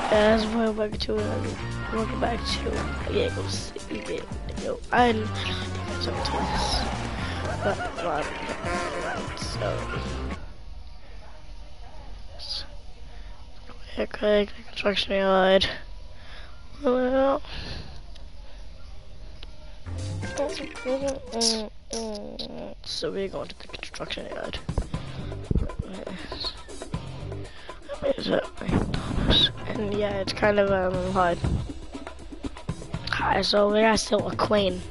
Guys, welcome back to I'm sometimes, but right, so okay, construction yard. Well, so we're going to the construction yard. Is it McDonald's? And yeah, it's kind of hard. Hi, so we got still a queen.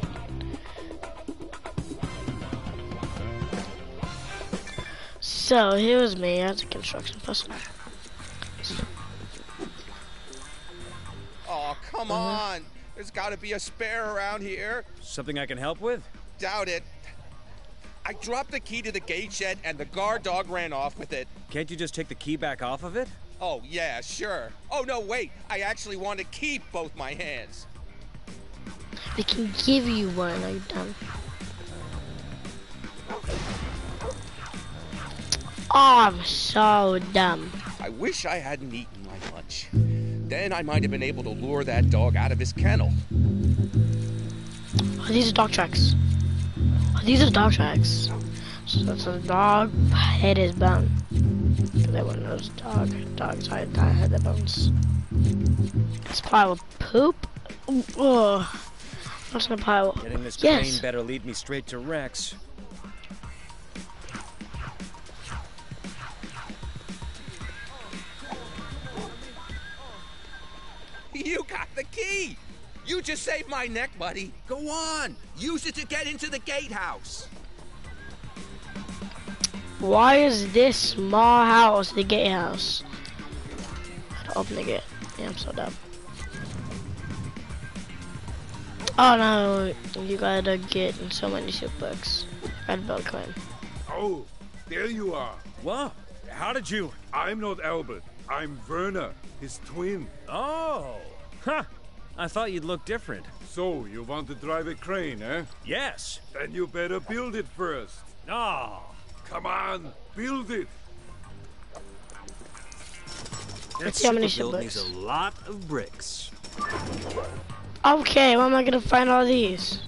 So here's me as a construction person. Oh, come on! There's got to be a spare around here. Something I can help with? Doubt it. I dropped the key to the gate shed and the guard dog ran off with it. Can't you just take the key back off of it? Oh, yeah, sure. Oh, no, wait. I actually want to keep both my hands. They can give you one, are you dumb? Oh, I'm so dumb. I wish I hadn't eaten my lunch. Then I might have been able to lure that dog out of his kennel. Oh, these are dog tracks. Oh, these are dog tracks. So the dog hit his bone. Everyone knows dogs had their bones. It's a pile of poop. Oh, what's in a pile? Getting this crane better lead me straight to Rex. You got the key! You just saved my neck, buddy. Go on! Use it to get into the gatehouse. Why is this small house the gatehouse? Open the gate. Yeah, I'm so dumb. Oh no, you gotta get in so many soup books. Red Bell Clan. Oh, there you are. What? How did you? I'm not Albert. I'm Werner, his twin. Oh! Huh! I thought you'd look different. So, you want to drive a crane, eh? Yes! Then you better build it first. Oh! Come on, build it! That see how many super build books. needs a lot of bricks. Okay, where am I gonna find all these?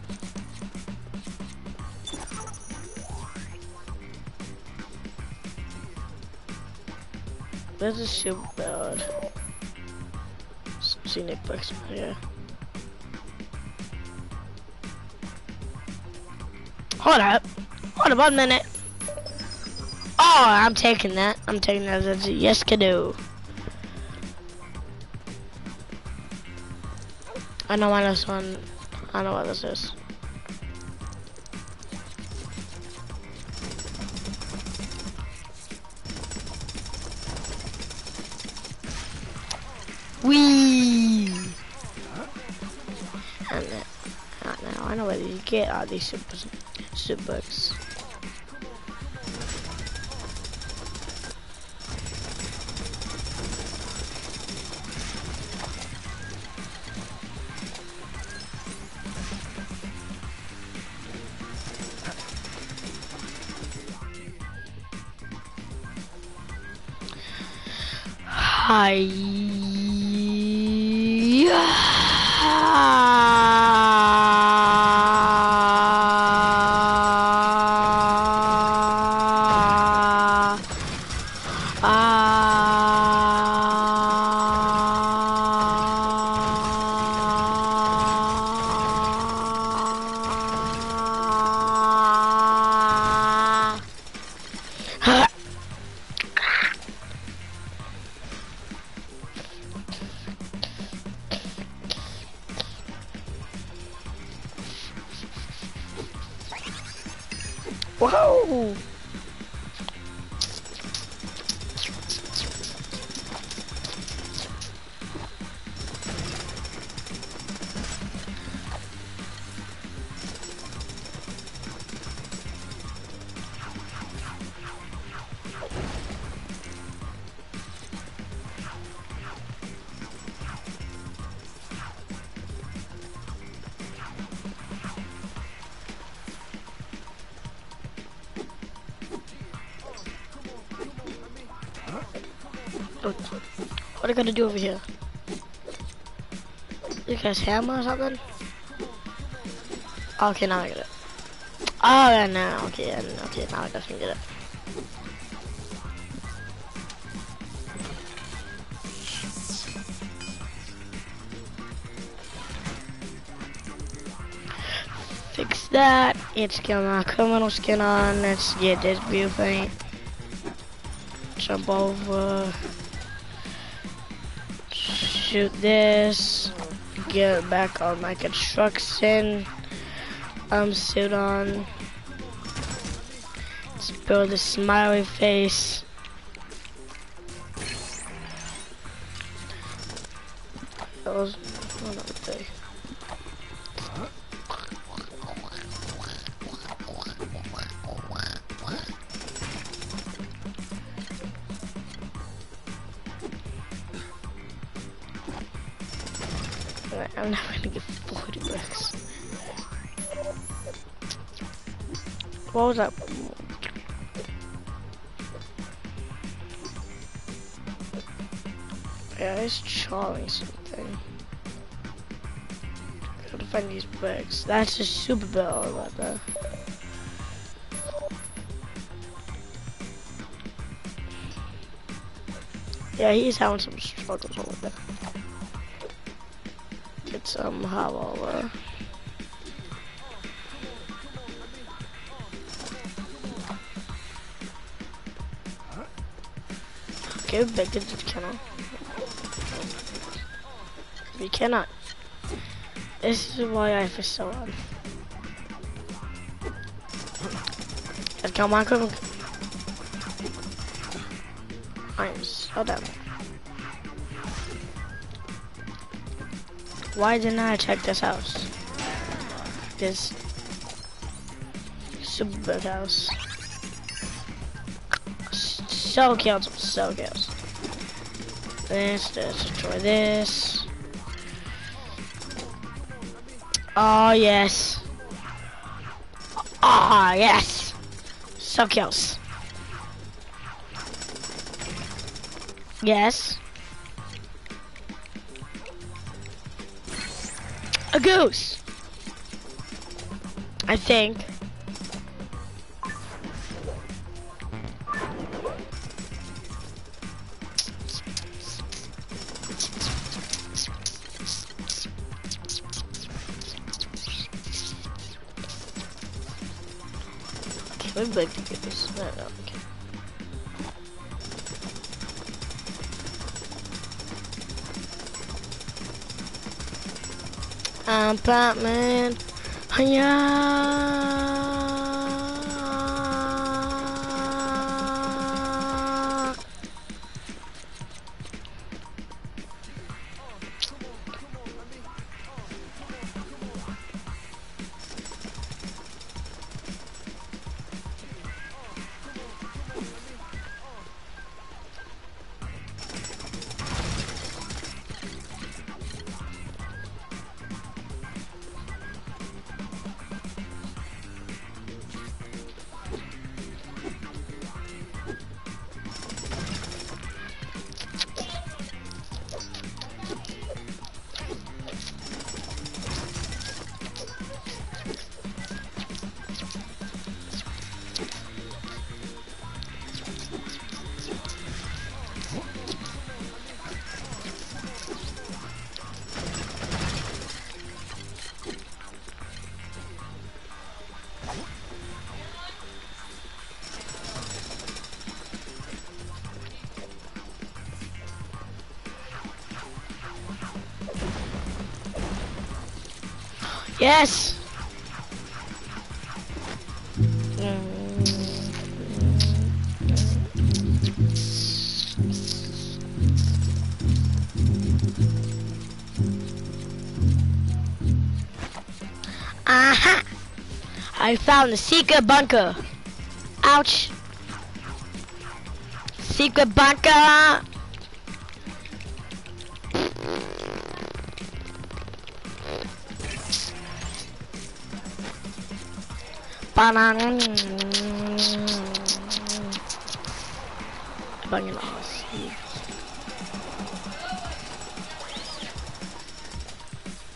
There's a super build. Some scenic books here. Hold up 1 minute. Oh, I'm taking that. I'm taking that as a yes can do. I know why this one. I know what this is. Wee. And now I know where you get all these super books. Whoa! What I gotta do over here? guys hammer or something? Okay, now I get it. Oh, yeah, now, okay, yeah, okay, now I definitely get it. Fix that. Let's get my criminal skin on. Let's get this blue paint. Jump over. Shoot this. Get back on my construction suit on. Let's build a smiley face. That was another thing. I'm never gonna get 40 bricks. What was that? Yeah, it's charring something. Gotta find these bricks. That's a super bell about that. Yeah, he's having some struggles over there. Get some hollow. Okay, back into the kennel. We cannot. This is why I feel so on. Let's go, Michael. I'm so dumb. Why didn't I check this house? This super big house. So kills, so kills. This, destroy this. Oh yes. Ah yes. So kills. Yes. A goose. I think. Okay, we'd like to get this. No, okay. Batman. Yeah. Yes. Aha! I found the secret bunker. Ouch. Secret bunker. Banana. Banging off.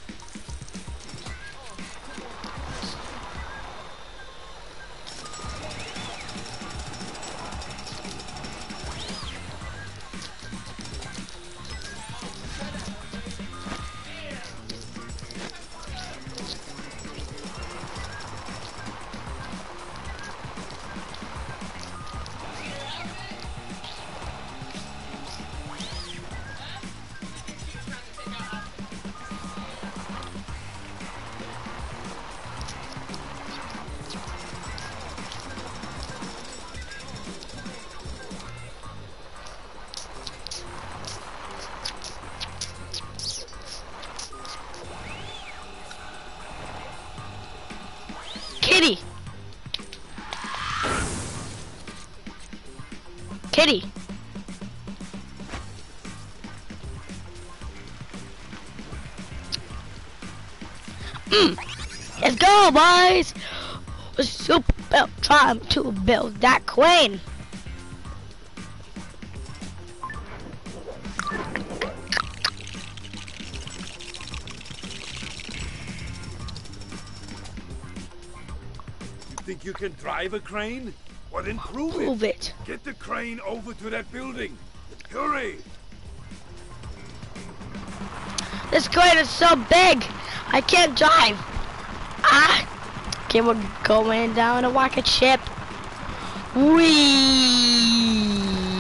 Kitty! Kitty! Let's go, boys! Super Belt trying to build that queen. You think you can drive a crane? Well, then prove Prove it. it. Get the crane over to that building. Hurry! This crane is so big, I can't drive. Ah! Okay, we're going down a rocket ship. Whee!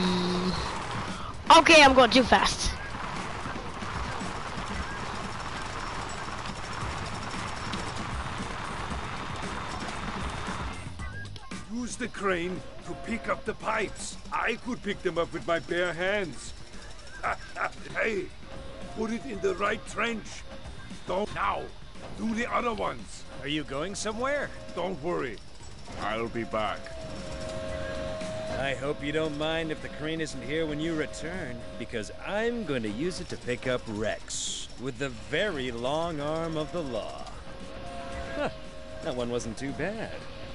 Okay, I'm going too fast. Use the crane to pick up the pipes. I could pick them up with my bare hands. Hey, put it in the right trench. Don't now. Do the other ones. Are you going somewhere? Don't worry. I'll be back. I hope you don't mind if the crane isn't here when you return, because I'm going to use it to pick up Rex with the very long arm of the law. Huh, that one wasn't too bad.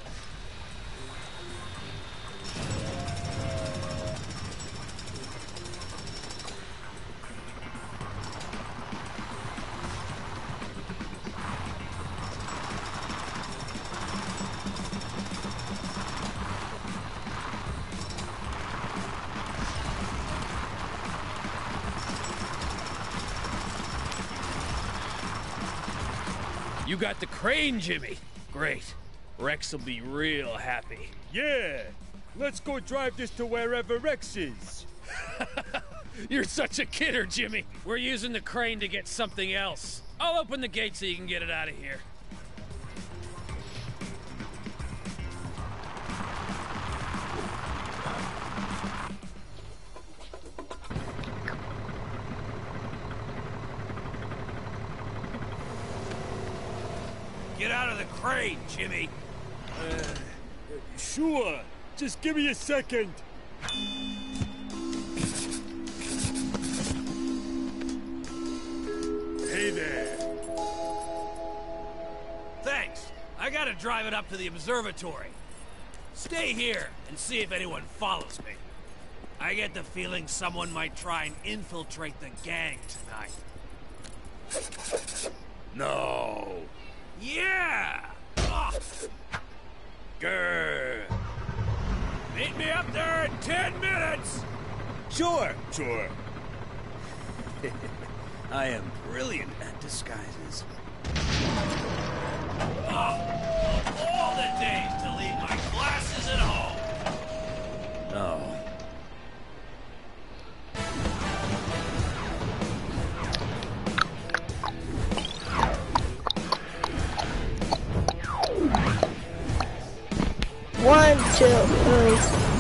You got the crane, Jimmy. Great. Rex will be real happy. Yeah! Let's go drive this to wherever Rex is. You're such a kidder, Jimmy. We're using the crane to get something else. I'll open the gate so you can get it out of here. Get out of the crane, Jimmy. Sure. Just give me a second. Hey there. Thanks. I gotta drive it up to the observatory. Stay here and see if anyone follows me. I get the feeling someone might try and infiltrate the gang tonight. No. Yeah! Ah. Grr. Meet me up there in 10 minutes! Sure. I am brilliant at disguises. All the days to leave my glasses at home! Oh. One, two, three.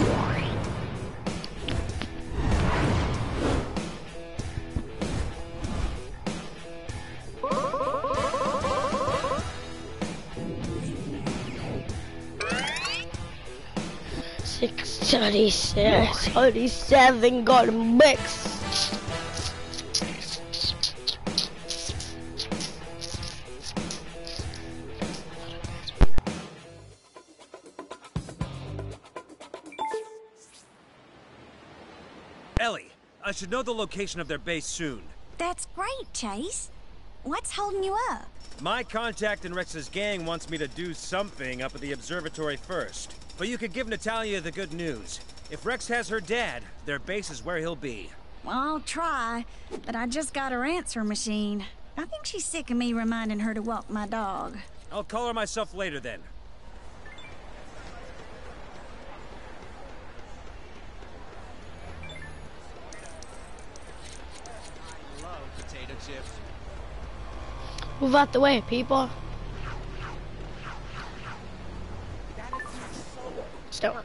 Six, 36, 37, got a mix. Ellie, I should know the location of their base soon. That's great, Chase. What's holding you up? My contact in Rex's gang wants me to do something up at the observatory first. But you could give Natalia the good news. If Rex has her dad, their base is where he'll be. Well, I'll try, but I just got her answer machine. I think she's sick of me reminding her to walk my dog. I'll call her myself later then. Potato chips. Move out the way, people. Stop.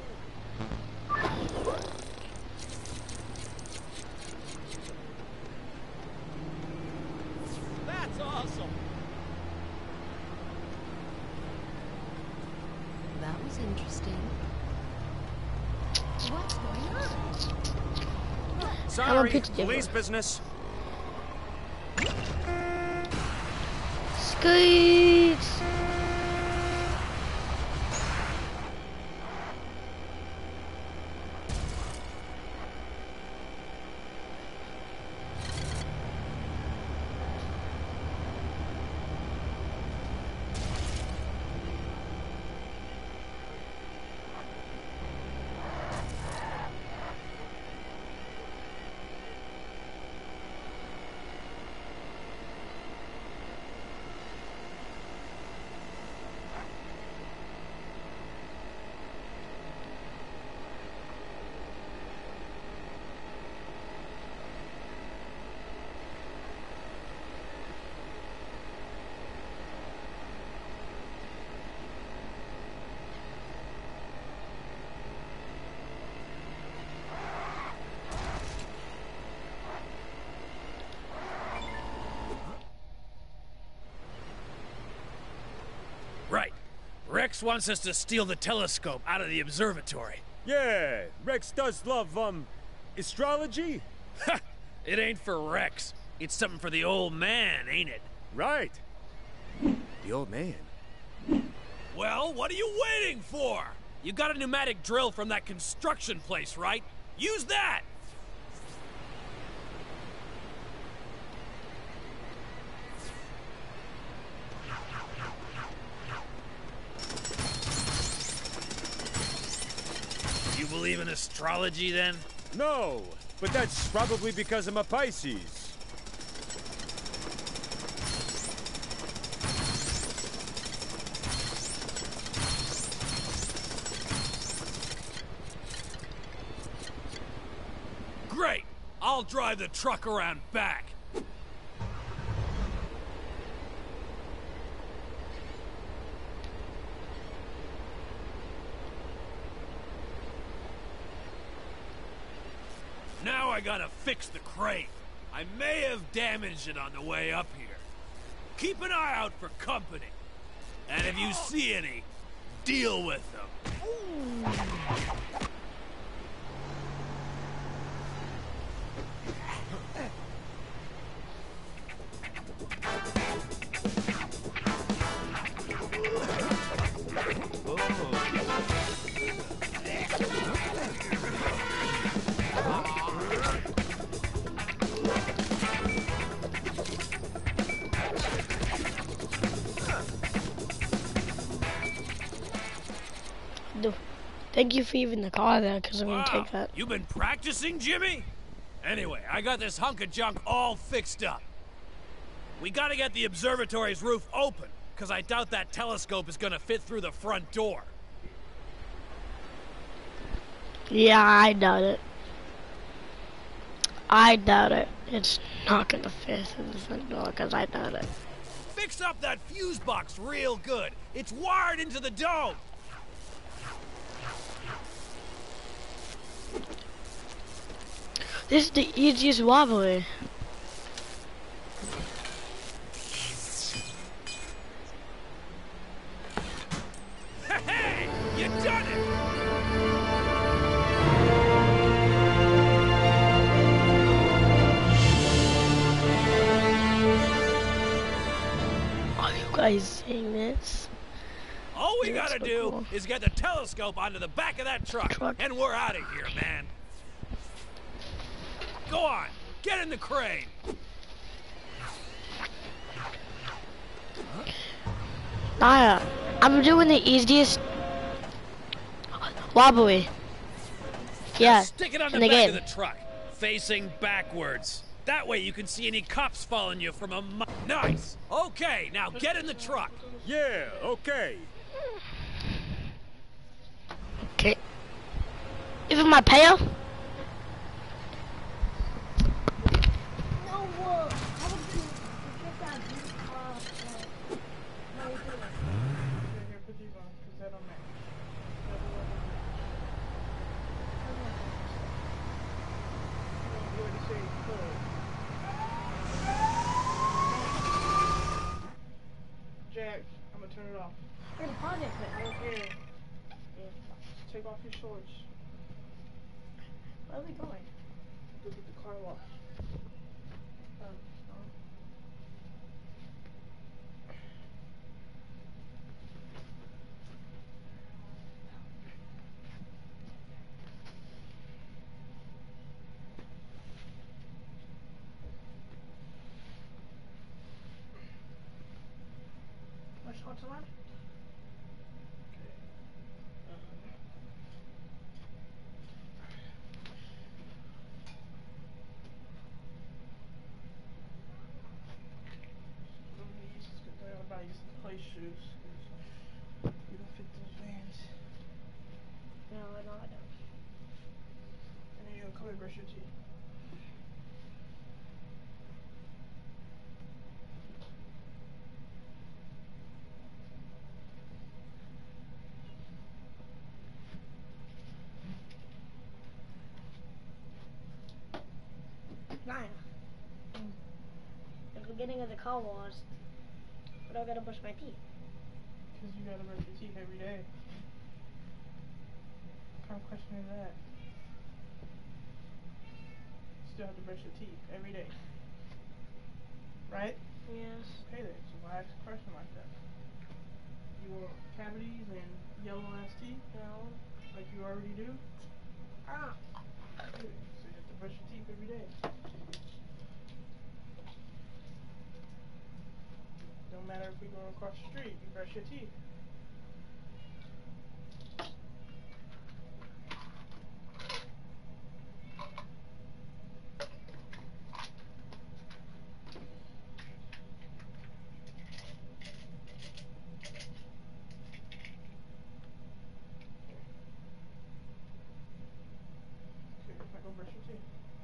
That's awesome! That's interesting. What's going on? Sorry, pizza police delivery. business. Skeets! Right. Rex wants us to steal the telescope out of the observatory. Yeah, Rex does love, astrology? Ha! It ain't for Rex. It's something for the old man, ain't it? Right. The old man. Well, what are you waiting for? You got a pneumatic drill from that construction place, right? Use that! You believe in astrology, then? No, but that's probably because I'm a Pisces. Great! I'll drive the truck around back. Now I gotta fix the crate. I may have damaged it on the way up here. Keep an eye out for company. And if you see any, deal with them. Thank you for even the car there, because I'm gonna take that. You been practicing, Jimmy? Anyway, I got this hunk of junk all fixed up. We gotta get the observatory's roof open, because I doubt that telescope is gonna fit through the front door. Yeah, I doubt it. I doubt it. It's not gonna fit through the front door, because I doubt it. Fix up that fuse box real good. It's wired into the dome. This is the easiest wobbly. Hey, you done it! Are you guys seeing this? All we That's gotta so do cool. is get the telescope onto the back of that truck, and we're out of here, man. Go on, get in the crane. Naya, I'm doing the easiest wobbly. Yeah, Stick it on in the the back game. of the truck, facing backwards. That way you can see any cops following you from a Nice. Okay, now get in the truck. Yeah, okay. Okay. Even my pail? Jack, I'm gonna turn it off. Yeah. Take off your shorts. Where are we going? Look at the car wash. No. What shorts am I? Everybody used to play shoes. You don't fit those Vans. No, I don't. And then you're gonna come and brush your teeth. Nine. At the beginning of the car wash, but I gotta brush my teeth. Because you gotta brush your teeth every day. What kind of question is that? You still have to brush your teeth every day. Right? Yes. Okay then, so why ask a question like that? You want cavities and yellow ass teeth? No. Like you already do? Ah. Okay then, so you have to brush your teeth every day. Don't matter if we're going across the street, you brush your teeth. Okay, now go brush your teeth.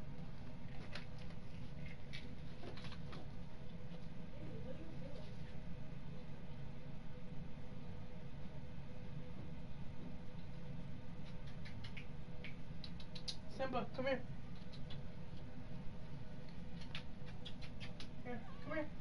Simba, come here. Here, come here.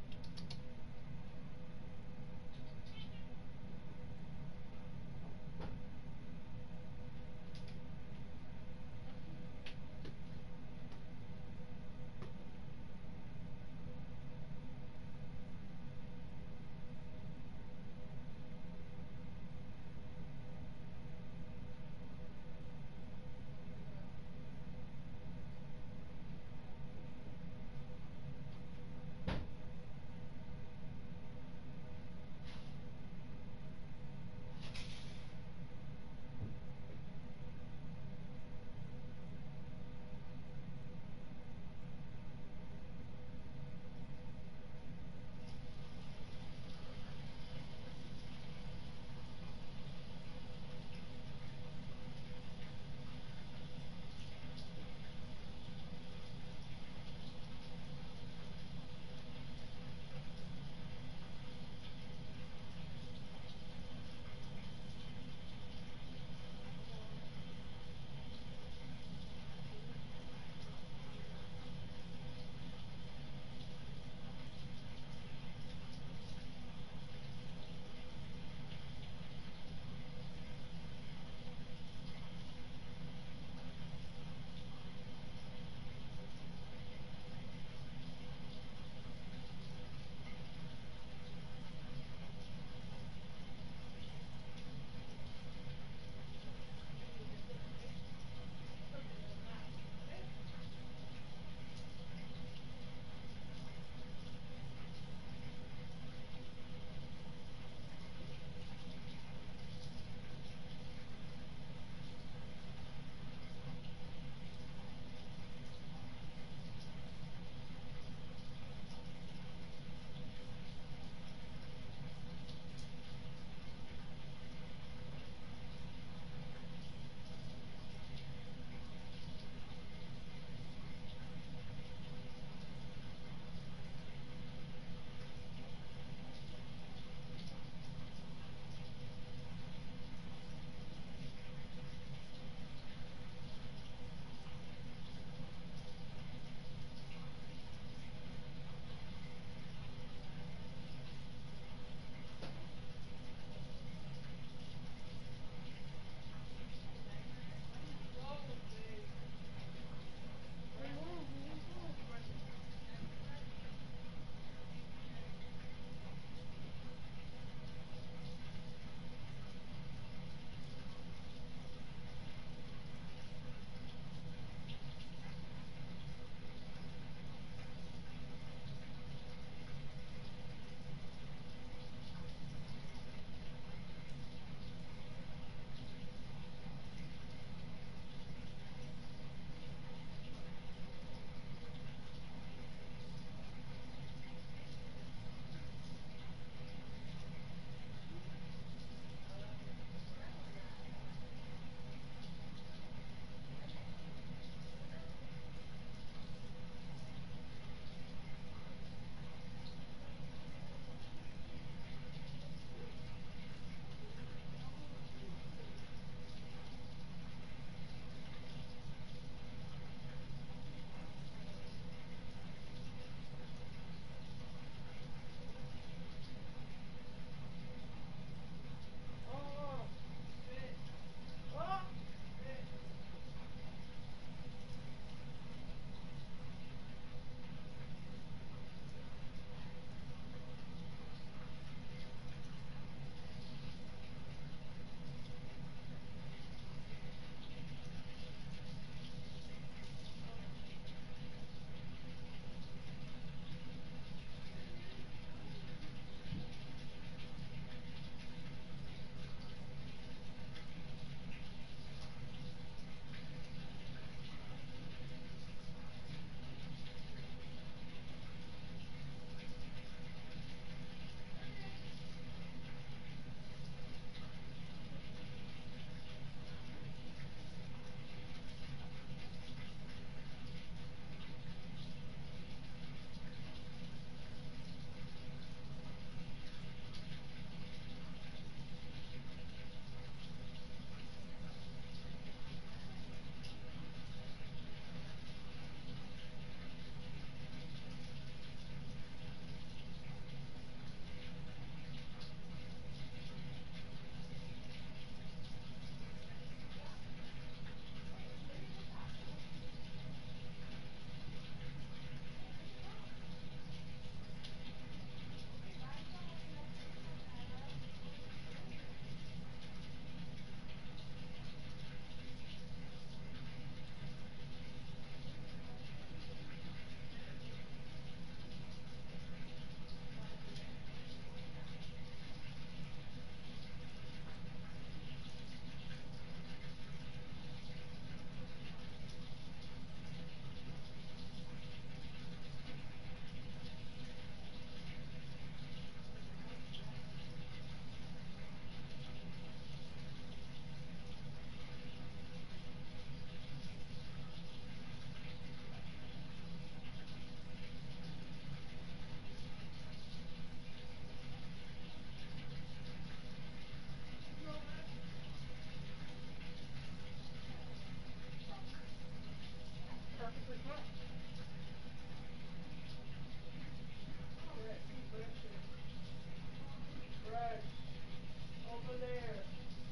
over there.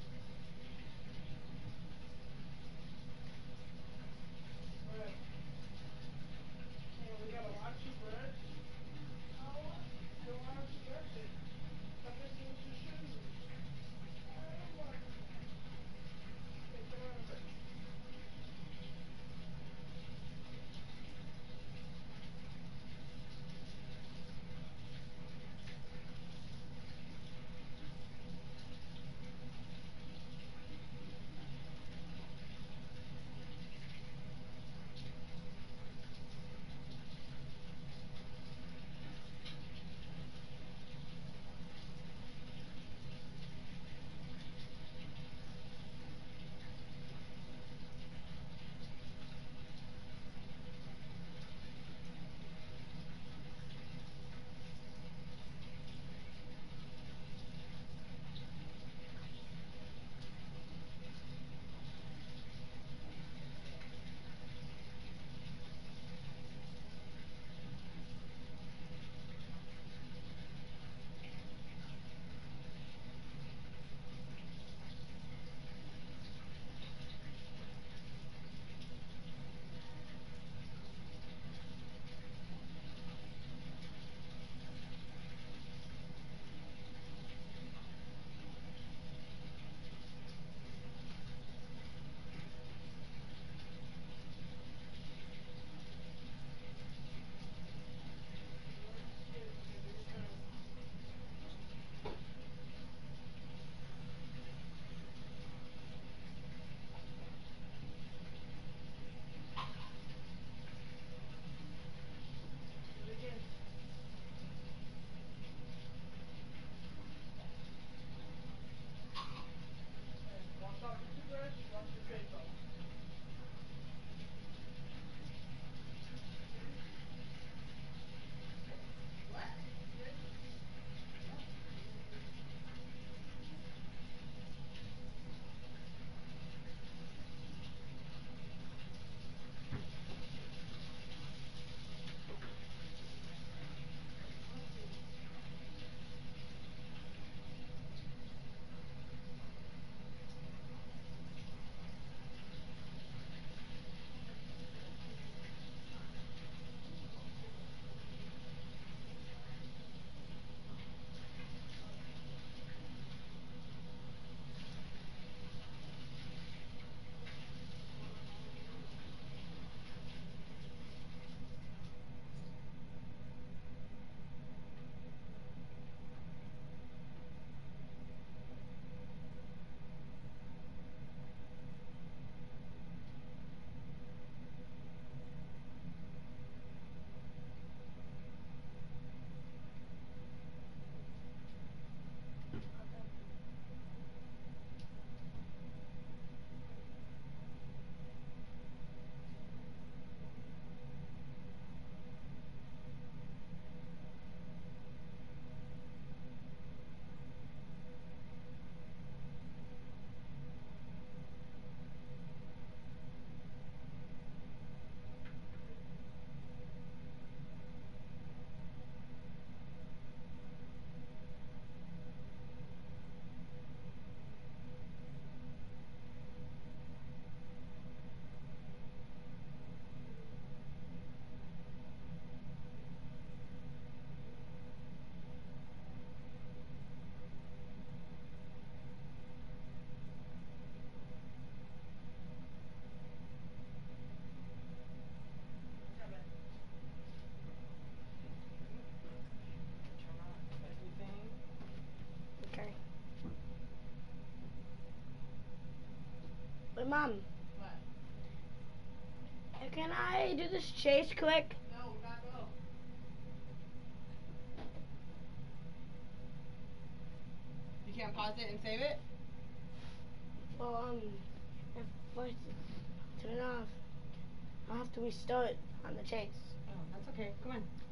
Right. And we got a lot of cigarettes. You don't want to cigarettes in. Stop messing with your shoes. I don't want to. Okay, come on. Okay. Wait, Mom. What? Can I do this chase quick? No, we gotta go. You can't pause it and save it? Well, if I turn it off, I'll have to restart on the chase. Oh, that's okay. Come on.